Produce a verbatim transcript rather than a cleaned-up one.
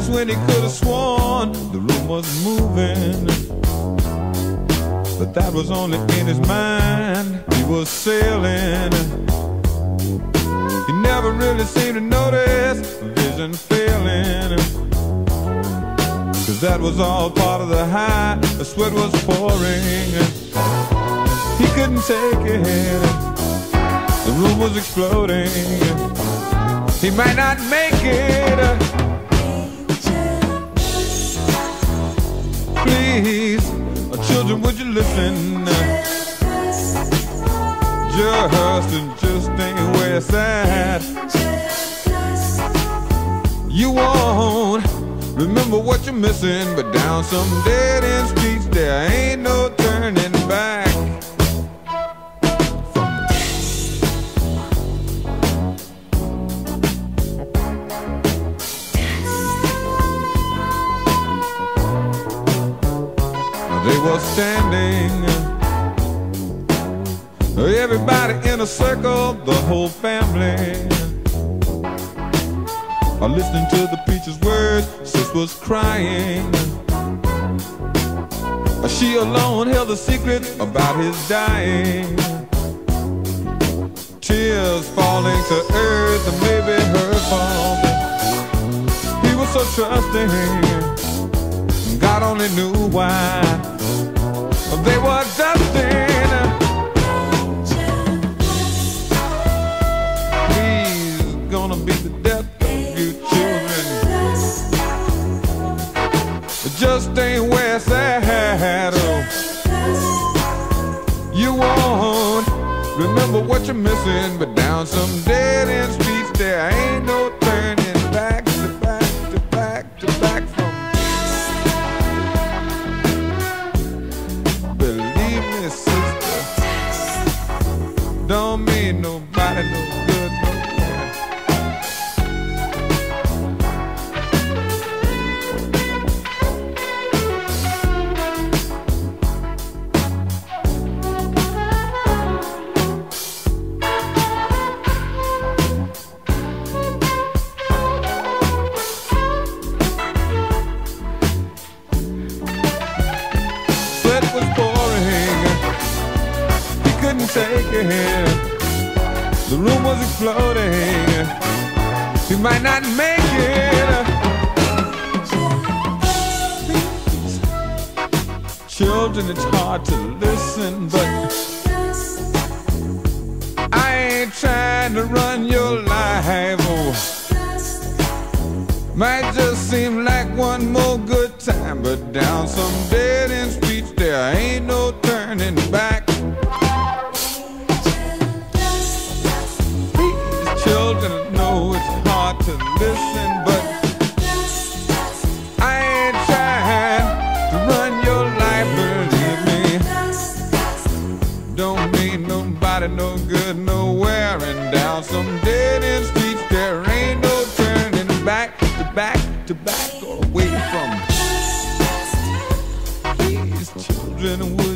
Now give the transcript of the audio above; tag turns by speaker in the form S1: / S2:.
S1: times when he could have sworn the room was moving, but that was only in his mind. He was sailing. He never really seemed to notice vision failing, 'cause that was all part of the high. The sweat was pouring. He couldn't take it. The room was exploding. He might not make it. Please, children, would you listen? Just and just ain't where it's at. You won't remember what you're missing, but down some dead-end streets there ain't no turning back. They were standing, everybody in a circle, the whole family, are listening to the preacher's words. Sis was crying. She alone held the secret about his dying. Tears falling to earth, and maybe her fault. He was so trusting, God only knew why. They were dusting. He's gonna be the death of you children. It just ain't where it's at. Oh. You won't remember what you're missing, but down some dead-end streets there ain't no turning back to back to back to back from. Don't mean nobody no good nowhere. Sweat was pouring. He couldn't take it. The room was exploding. He might not make it. Children, it's hard to listen, but I ain't trying to run your life. Oh. Might just seem like one more good time, but down some dead-end streets there ain't no turning back. Children know it's hard to listen, but I ain't trying to run your life, believe me. Don't mean nobody no good nowhere, and down some dead-end streets there ain't no turning back to back to back or away from. These children would